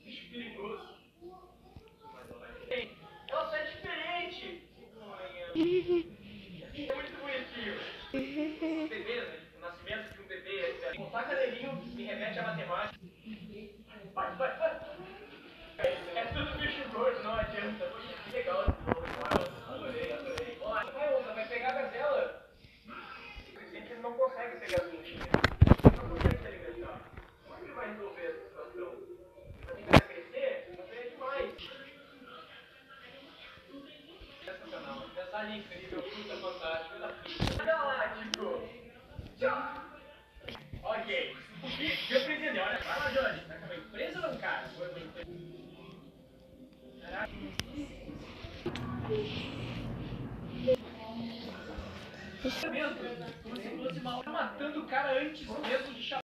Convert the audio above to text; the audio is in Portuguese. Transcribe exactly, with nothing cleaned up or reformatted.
Bicho perigoso. Ela só é diferente. É muito bonitinho. Bebê, né? O nascimento de um bebê é diferente. Montar cadelinho me remete à matemática. Vai, vai, vai. É tudo bicho gordo, não adianta. Poxa, que legal esse jogo. Adorei, adorei. Ó, vai, Onda, vai pegar a gazela. Ele não consegue pegar as lutinhas. Não consegue se alimentar. Como é que ele vai resolver essa situação? Vai tentar crescer? Mas é demais. Sensacional. Mensagem incrível, fruta fantástica da pizza. Galáctico. Tchau. Ok. O que eu aprendi? Olha, vai lá, Johnny. Tá com uma empresa ou não, cara? Foi uma empresa. Caraca. Como se fosse mal matando o cara antes mesmo de chamar.